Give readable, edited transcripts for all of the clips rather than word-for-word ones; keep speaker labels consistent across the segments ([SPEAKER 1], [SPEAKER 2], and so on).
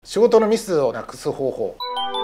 [SPEAKER 1] 仕事のミスをなくす方法。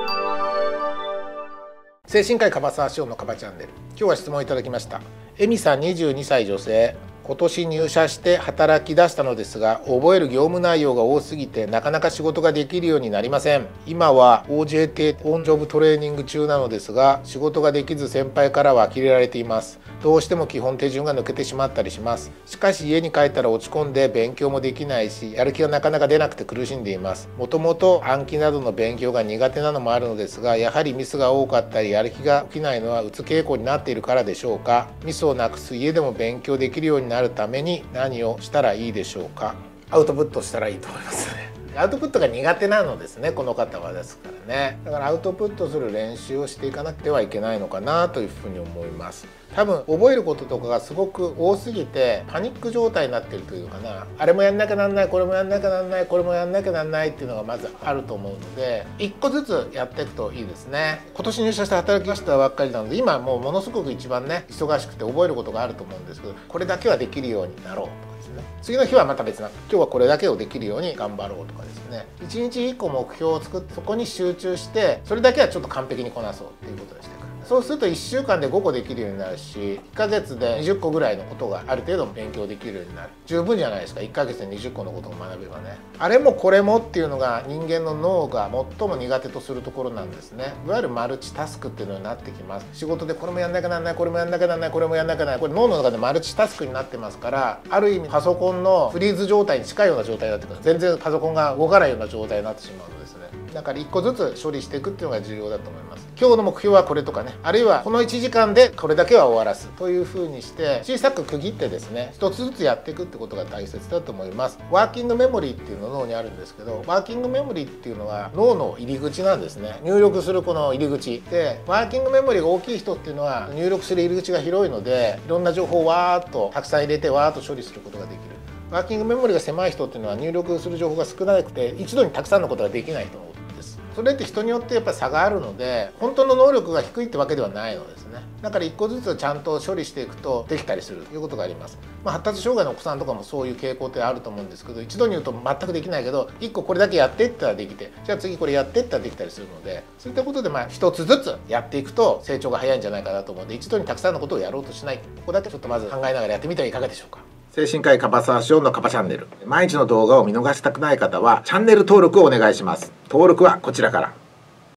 [SPEAKER 1] 精神科医樺沢志音のカバチャンネル。今日は質問いただきました。エミさん22歳女性。今年入社して働き出したのですが、覚える業務内容が多すぎてなかなか仕事ができるようになりません。今は OJT オンジョブトレーニング中なのですが、仕事ができず先輩からは呆れられています。どうしても基本手順が抜けてしまったりします。しかし家に帰ったら落ち込んで勉強もできないし、やる気がなかなか出なくて苦しんでいます。もともと暗記などの勉強が苦手なのもあるのですが、やはりミスが多かったりやる気が起きないのはうつ傾向になっているからでしょうか。ミスをなくす、家でも勉強できるようになるために何をしたらいいでしょうか。アウトプットしたらいいと思いますね。アウトプットが苦手なのですね、この方は。ですからね、だからアウトプットする練習をしていかなくてはいけないのかなというふうに思います。多分覚えることとかがすごく多すぎてパニック状態になっているというかな、あれもやんなきゃなんない、これもやんなきゃなんない、これもやんなきゃなんないっていうのがまずあると思うので、一個ずつやっていくといいですね。今年入社して働きましたばっかりなので、今もうものすごく一番ね忙しくて覚えることがあると思うんですけど、これだけはできるようになろうとかですね、次の日はまた別な、今日はこれだけをできるように頑張ろうとかですね、1日1個目標を作ってそこに集中して、それだけはちょっと完璧にこなそうっていうことにしていく。そうすると1週間で5個できるようになるし、1ヶ月で20個ぐらいのことがある程度勉強できるようになる。十分じゃないですか、1ヶ月で20個のことを学べばね。あれもこれもっていうのが人間の脳が最も苦手とするところなんですね。いわゆるマルチタスクっていうのになってきます。仕事でこれもやんなきゃなんない、これもやんなきゃなんない、これもやんなきゃなんない、これ脳の中でマルチタスクになってますから、ある意味パソコンのフリーズ状態に近いような状態になってくる。全然パソコンが動かないような状態になってしまうのですね。だから1個ずつ処理していくっていうのが重要だと思います。今日の目標はこれとかね、あるいはこの1時間でこれだけは終わらすというふうにして小さく区切ってですね、一つずつやっていくってことが大切だと思います。ワーキングメモリーっていうのが脳にあるんですけど、ワーキングメモリーっていうのは脳の入り口なんですね。入力するこの入り口で、ワーキングメモリーが大きい人っていうのは入力する入り口が広いので、いろんな情報をわーっとたくさん入れてわーっと処理することができる。ワーキングメモリーが狭い人っていうのは入力する情報が少なくて一度にたくさんのことができないと思うんです。それって人によってやっぱり差があるので、本当の能力が低いってわけではないのですね。だから一個ずつちゃんと処理していくとできたりするということがあります。発達障害のお子さんとかもそういう傾向ってあると思うんですけど、一度に言うと全くできないけど、1個これだけやっていったらできて、じゃあ次これやっていったらできたりするので、そういったことで一つずつやっていくと成長が早いんじゃないかなと思うので、一度にたくさんのことをやろうとしない、ここだけちょっとまず考えながらやってみてはいかがでしょうか。精神科医樺沢志音のカバチャンネル。毎日の動画を見逃したくない方はチャンネル登録をお願いします。登録はこちらから。